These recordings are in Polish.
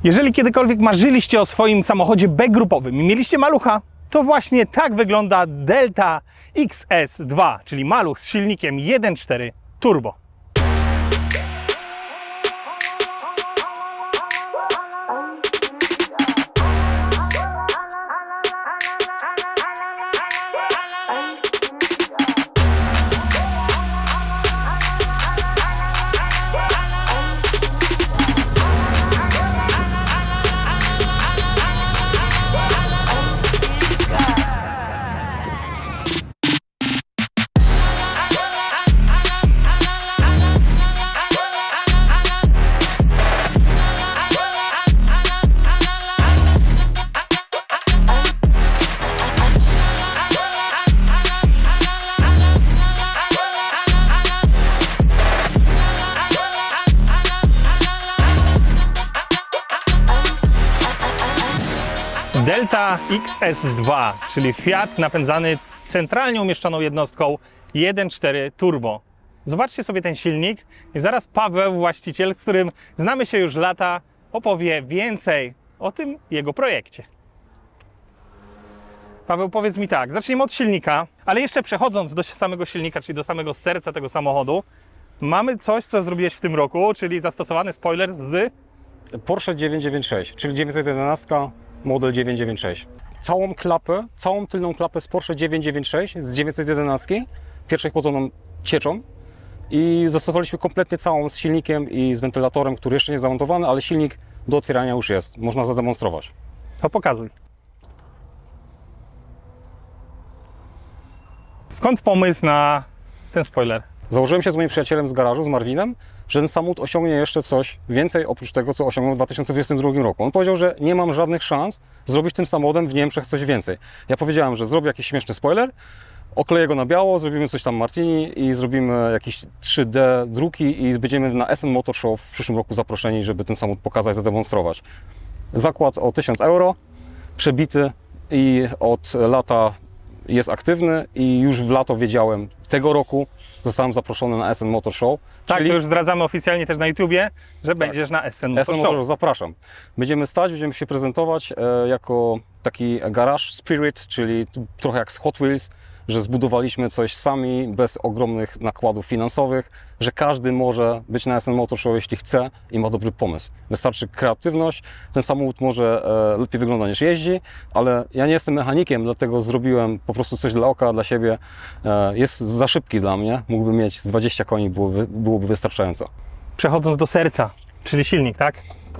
Jeżeli kiedykolwiek marzyliście o swoim samochodzie B-grupowym i mieliście malucha, to właśnie tak wygląda Delta XS2, czyli maluch z silnikiem 1.4 turbo. Delta XS2, czyli Fiat napędzany centralnie umieszczoną jednostką 1.4 turbo. Zobaczcie sobie ten silnik i zaraz Paweł, właściciel, z którym znamy się już lata, opowie więcej o tym jego projekcie. Paweł, powiedz mi tak, zaczniemy od silnika, ale jeszcze przechodząc do samego silnika, czyli do samego serca tego samochodu, mamy coś, co zrobiłeś w tym roku, czyli zastosowany spoiler z Porsche 996, czyli 911 model 996. Całą klapę, całą tylną klapę z Porsche 996 z 911, pierwszej chłodzoną cieczą, i zastosowaliśmy kompletnie całą z silnikiem i z wentylatorem, który jeszcze nie jest zamontowany, ale silnik do otwierania już jest. Można zademonstrować. To pokazuj. Skąd pomysł na ten spoiler? Założyłem się z moim przyjacielem z garażu, z Marvinem, że ten samochód osiągnie jeszcze coś więcej oprócz tego, co osiągnął w 2022 roku. On powiedział, że nie mam żadnych szans zrobić tym samochodem w Niemczech coś więcej. Ja powiedziałem, że zrobię jakiś śmieszny spoiler, okleję go na biało, zrobimy coś tam Martini i zrobimy jakieś 3D druki i będziemy na Essen Motor Show w przyszłym roku zaproszeni, żeby ten samochód pokazać, zademonstrować. Zakład o 1000 euro, przebity i od lata jest aktywny i już w lato wiedziałem, tego roku zostałem zaproszony na Essen Motor Show. Tak, czyli... to już zdradzamy oficjalnie też na YouTubie, że będziesz na Essen Motor Show. Zapraszam. Będziemy stać, będziemy się prezentować jako taki garage spirit, czyli trochę jak z Hot Wheels, że zbudowaliśmy coś sami, bez ogromnych nakładów finansowych, że każdy może być na Essen Motor Show, jeśli chce i ma dobry pomysł. Wystarczy kreatywność, ten samochód może lepiej wygląda niż jeździ, ale ja nie jestem mechanikiem, dlatego zrobiłem po prostu coś dla oka, dla siebie. Jest za szybki dla mnie, mógłbym mieć z 20 koni, byłoby wystarczająco. Przechodząc do serca, czyli silnik, tak?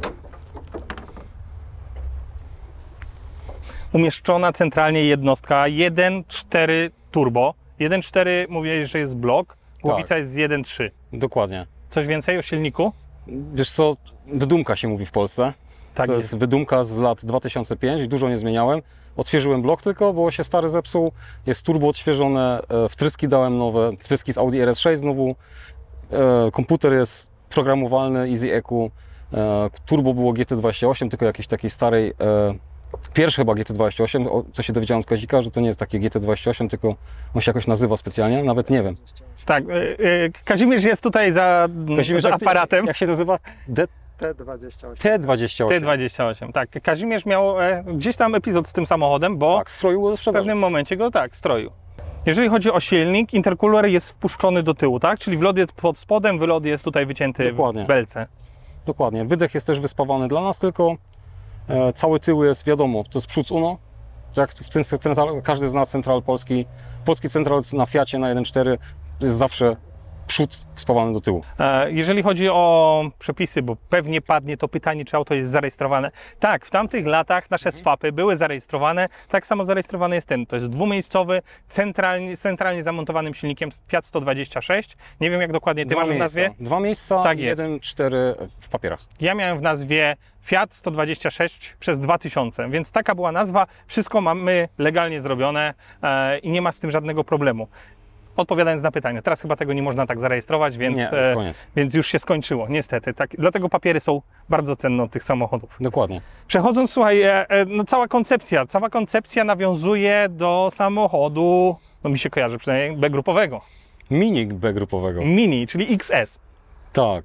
Umieszczona centralnie jednostka 1.4 turbo. 1.4 mówiłeś, że jest blok, głowica Tak. jest z 1.3. Dokładnie. Coś więcej o silniku? Wiesz co, wydumka się mówi w Polsce. Tak to jest wydumka z lat 2005, dużo nie zmieniałem. Odświeżyłem blok tylko, bo się stary zepsuł. Jest turbo odświeżone, wtryski dałem nowe, wtryski z Audi RS6 znowu. Komputer jest programowalny, Easy EQ. Turbo było GT28, tylko jakiejś takiej starej, pierwszy chyba GT28, co się dowiedziałem od Kazika, że to nie jest takie GT28, tylko on się jakoś nazywa specjalnie, nawet nie wiem. Tak, Kazimierz jest tutaj za aparatem. Jak się nazywa? T28. T28. T28, tak. Kazimierz miał gdzieś tam epizod z tym samochodem, bo tak, stroił do w sprzedaży. pewnym momencie go stroił. Jeżeli chodzi o silnik, intercooler jest wpuszczony do tyłu, tak? Czyli wlot jest pod spodem, wylot jest tutaj wycięty Dokładnie. w belce. Dokładnie. Wydech jest też wyspawany dla nas, tylko cały tył jest, wiadomo, to jest przód Uno. Jak w central, każdy zna central polski central na Fiacie na 1.4 to jest zawsze przód spawany do tyłu. Jeżeli chodzi o przepisy, bo pewnie padnie to pytanie, czy auto jest zarejestrowane. Tak, w tamtych latach nasze swapy były zarejestrowane, tak samo zarejestrowany jest ten. To jest dwumiejscowy, centralnie zamontowanym silnikiem Fiat 126. Nie wiem, jak dokładnie ty masz w nazwie. 2 miejsca, Tak 1.4 w papierach. Ja miałem w nazwie Fiat 126 przez 2000, więc taka była nazwa. Wszystko mamy legalnie zrobione i nie ma z tym żadnego problemu. Odpowiadając na pytanie, teraz chyba tego nie można tak zarejestrować, więc, Nie, koniec. Więc już się skończyło, niestety. Tak, dlatego papiery są bardzo cenne od tych samochodów. Dokładnie. Przechodząc, słuchaj, no cała koncepcja nawiązuje do samochodu, no mi się kojarzy przynajmniej B-grupowego. Mini B-grupowego. Mini, czyli XS. Tak.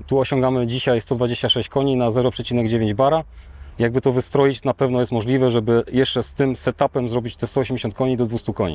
Tu osiągamy dzisiaj 126 koni na 0,9 bara. Jakby to wystroić, na pewno jest możliwe, żeby jeszcze z tym setupem zrobić te 180 koni do 200 koni.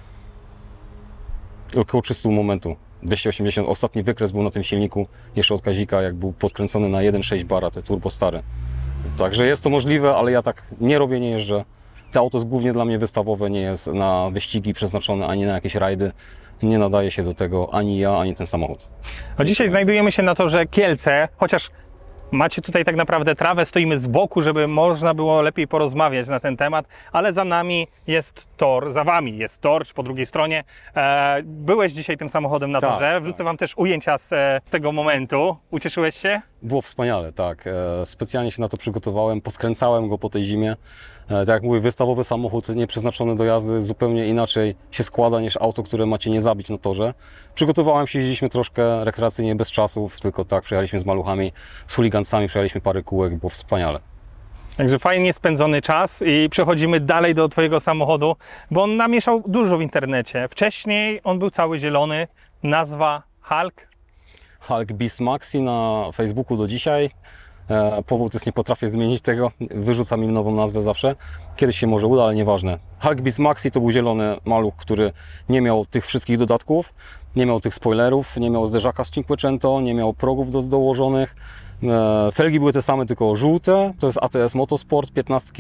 Około 300 momentu. 280. Ostatni wykres był na tym silniku jeszcze od Kazika, jak był podkręcony na 1,6 bara, te turbo stare. Także jest to możliwe, ale ja tak nie robię, nie jeżdżę. To auto jest głównie dla mnie wystawowe, nie jest na wyścigi przeznaczone, ani na jakieś rajdy. Nie nadaje się do tego ani ja, ani ten samochód. A dzisiaj znajdujemy się na torze Kielce, chociaż macie tutaj tak naprawdę trawę, stoimy z boku, żeby można było lepiej porozmawiać na ten temat, ale za nami jest tor, za wami jest tor, czy po drugiej stronie. Byłeś dzisiaj tym samochodem na Tak, torze, wrzucę wam też ujęcia z tego momentu. Ucieszyłeś się? Było wspaniale, tak. Specjalnie się na to przygotowałem, poskręcałem go po tej zimie. Tak jak mówię, wystawowy samochód nieprzeznaczony do jazdy zupełnie inaczej się składa niż auto, które macie nie zabić na torze. Przygotowałem się, jeździliśmy troszkę rekreacyjnie, bez czasów, tylko tak, przejechaliśmy z maluchami, z chuligancami, przejechaliśmy parę kółek, było wspaniale. Także fajnie spędzony czas i przechodzimy dalej do twojego samochodu, bo on namieszał dużo w internecie. Wcześniej on był cały zielony, nazwa Hulk. Hulk Beast Maxi na Facebooku do dzisiaj. Powód jest, nie potrafię zmienić tego, wyrzucam im nową nazwę zawsze. Kiedyś się może uda, ale nieważne. Hulk Beast Maxi to był zielony maluch, który nie miał tych wszystkich dodatków, nie miał tych spoilerów, nie miał zderzaka z Cinquecento, nie miał progów dołożonych. Felgi były te same, tylko żółte, to jest ATS Motorsport 15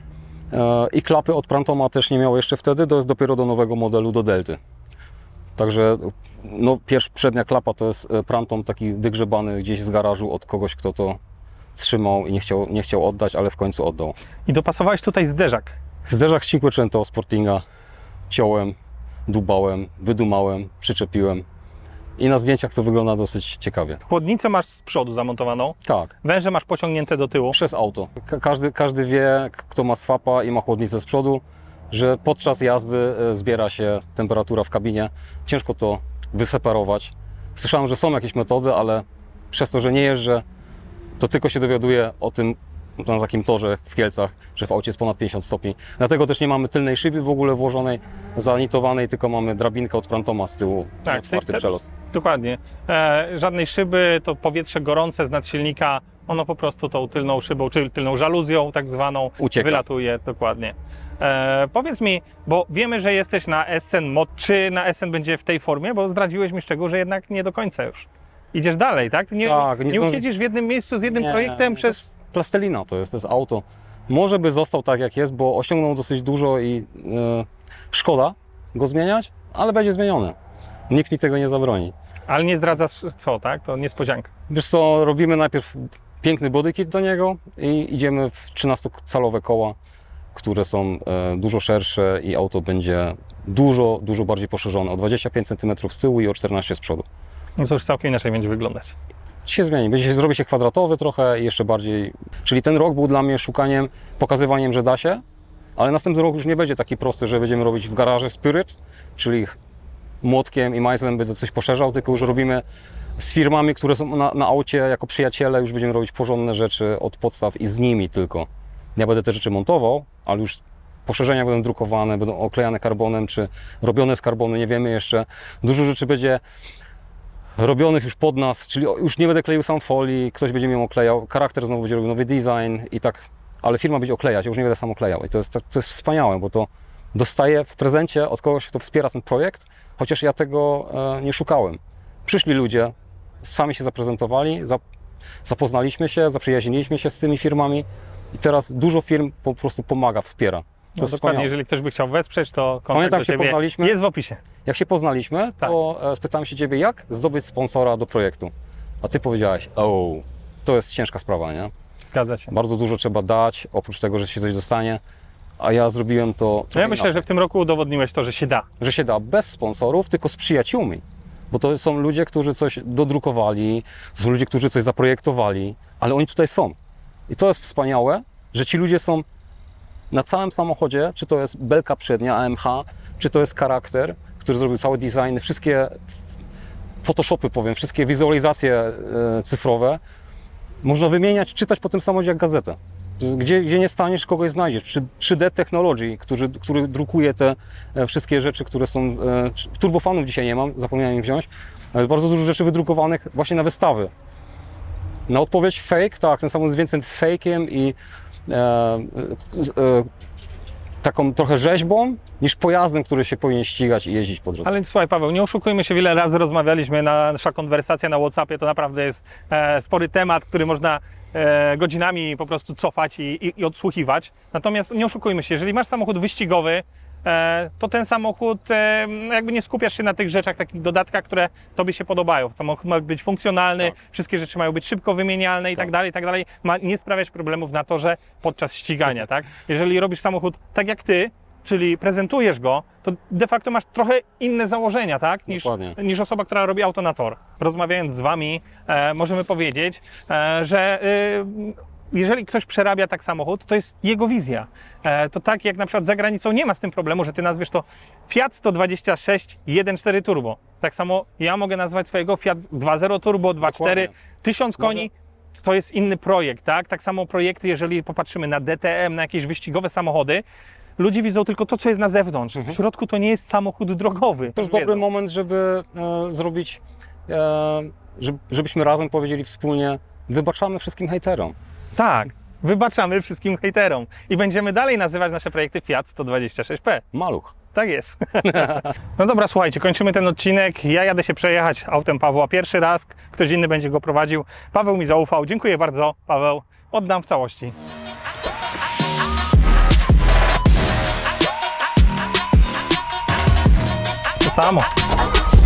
i klapy od Prantoma też nie miał jeszcze wtedy, to jest dopiero do nowego modelu, do Delty. Także no, przednia klapa to jest Prantom taki wygrzebany gdzieś z garażu od kogoś, kto to trzymał i nie chciał oddać, ale w końcu oddał. I dopasowałeś tutaj zderzak. Zderzak z Cinquecento Sportinga ciąłem, dubałem, wydumałem, przyczepiłem i na zdjęciach to wygląda dosyć ciekawie. Chłodnicę masz z przodu zamontowaną, Tak, węże masz pociągnięte do tyłu. przez auto. Każdy wie, kto ma swapa i ma chłodnicę z przodu, że podczas jazdy zbiera się temperatura w kabinie. Ciężko to wyseparować. Słyszałem, że są jakieś metody, ale przez to, że nie jeżdżę, to tylko się dowiaduję o tym na takim torze w Kielcach, że w aucie jest ponad 50 stopni. Dlatego też nie mamy tylnej szyby w ogóle włożonej, zanitowanej, tylko mamy drabinkę od Prantoma z tyłu, Tak, otwarty przelot. Dokładnie. Żadnej szyby, to powietrze gorące z nadsilnika, ono po prostu tą tylną szybą, czyli tylną żaluzją tak zwaną Ucieka. wylatuje, dokładnie. Powiedz mi, bo wiemy, że jesteś na Essen Mod, czy na Essen będzie w tej formie, bo zdradziłeś mi szczegół, że jednak nie do końca już. Idziesz dalej, tak? Ty Tak, nie nie zdąży- usiedzisz w jednym miejscu z jednym Nie, projektem to przez... Plastelina to jest auto. Może by został tak jak jest, bo osiągnął dosyć dużo i szkoda go zmieniać, ale będzie zmieniony. Nikt mi tego nie zabroni. Ale nie zdradzasz co, tak? To niespodzianka. Wiesz co, robimy najpierw piękny bodykit do niego i idziemy w 13-calowe koła, które są dużo szersze i auto będzie dużo bardziej poszerzone. O 25 cm z tyłu i o 14 z przodu. No to już całkiem inaczej będzie wyglądać. Się zmieni, zrobi się kwadratowy trochę i jeszcze bardziej. Czyli ten rok był dla mnie szukaniem, pokazywaniem, że da się, ale następny rok już nie będzie taki prosty, że będziemy robić w garażu Spirit, czyli młotkiem i majzlem będę coś poszerzał, tylko już robimy z firmami, które są na aucie jako przyjaciele, już będziemy robić porządne rzeczy od podstaw i z nimi tylko. Ja będę te rzeczy montował, ale już poszerzenia będą drukowane, będą oklejane karbonem, czy robione z karbonu, nie wiemy jeszcze. Dużo rzeczy będzie robionych już pod nas, czyli już nie będę kleił sam folii, ktoś będzie mi ją oklejał, charakter znowu będzie robił nowy design i tak, ale firma będzie oklejać, ja już nie będę sam oklejał i to jest wspaniałe, bo to dostaję w prezencie od kogoś, kto wspiera ten projekt, chociaż ja tego nie szukałem. Przyszli ludzie, sami się zaprezentowali, zapoznaliśmy się, zaprzyjaźniliśmy się z tymi firmami i teraz dużo firm po prostu pomaga, wspiera. To No jest dokładnie, wspaniałe. jeżeli ktoś by chciał wesprzeć, to kontakt Pamiętam, do się Ciebie poznaliśmy. jest w opisie. Jak się poznaliśmy, to spytałem się Ciebie, jak zdobyć sponsora do projektu. A Ty powiedziałeś, to jest ciężka sprawa, nie? Zgadza się. Bardzo dużo trzeba dać, oprócz tego, że się coś dostanie. A ja zrobiłem to No ja myślę, że w tym roku udowodniłeś to, że się da. że się da bez sponsorów, tylko z przyjaciółmi. Bo to są ludzie, którzy coś dodrukowali, to są ludzie, którzy coś zaprojektowali, ale oni tutaj są. I to jest wspaniałe, że ci ludzie są na całym samochodzie, czy to jest belka przednia AMH, czy to jest charakter, który zrobił cały design, wszystkie Photoshopy, powiem, wszystkie wizualizacje cyfrowe. Można wymieniać, czytać po tym samochodzie jak gazetę. Gdzie nie staniesz, kogoś znajdziesz. 3D Technology, który drukuje te wszystkie rzeczy, które są... Turbofanów dzisiaj nie mam, zapomniałem ich wziąć, ale bardzo dużo rzeczy wydrukowanych właśnie na wystawy. Na odpowiedź fake, tak, ten samochód jest więcej fake'iem i taką trochę rzeźbą, niż pojazdem, który się powinien ścigać i jeździć po drodze. Ale słuchaj Paweł, nie oszukujmy się, wiele razy rozmawialiśmy, nasza konwersacja na WhatsAppie to naprawdę jest spory temat, który można godzinami po prostu cofać i odsłuchiwać. Natomiast nie oszukujmy się, jeżeli masz samochód wyścigowy, to ten samochód, jakby nie skupiasz się na tych rzeczach, takich dodatkach, które Tobie się podobają. Samochód ma być funkcjonalny, Tak. wszystkie rzeczy mają być szybko wymienialne i tak dalej, i tak dalej. Ma nie sprawiać problemów na torze podczas ścigania, tak? Jeżeli robisz samochód tak jak Ty, czyli prezentujesz go, to de facto masz trochę inne założenia, tak? Dokładnie. Niż osoba, która robi auto na tor. Rozmawiając z Wami, możemy powiedzieć, że jeżeli ktoś przerabia tak samochód, to jest jego wizja. To tak jak na przykład za granicą nie ma z tym problemu, że ty nazwiesz to Fiat 126 1.4 turbo. Tak samo ja mogę nazwać swojego Fiat 2.0 turbo, 2.4, Dokładnie. 1000 koni. To jest inny projekt, tak? Tak samo projekty, jeżeli popatrzymy na DTM, na jakieś wyścigowe samochody, ludzie widzą tylko to, co jest na zewnątrz. W środku to nie jest samochód drogowy. To jest dobry moment, żeby zrobić, żebyśmy razem powiedzieli wspólnie, wybaczamy wszystkim hejterom. Tak, wybaczamy wszystkim hejterom i będziemy dalej nazywać nasze projekty Fiat 126P. Maluch. Tak jest. No dobra, słuchajcie, kończymy ten odcinek. Ja jadę się przejechać autem Pawła pierwszy raz, ktoś inny będzie go prowadził. Paweł mi zaufał. Dziękuję bardzo, Paweł. Oddam w całości. To samo.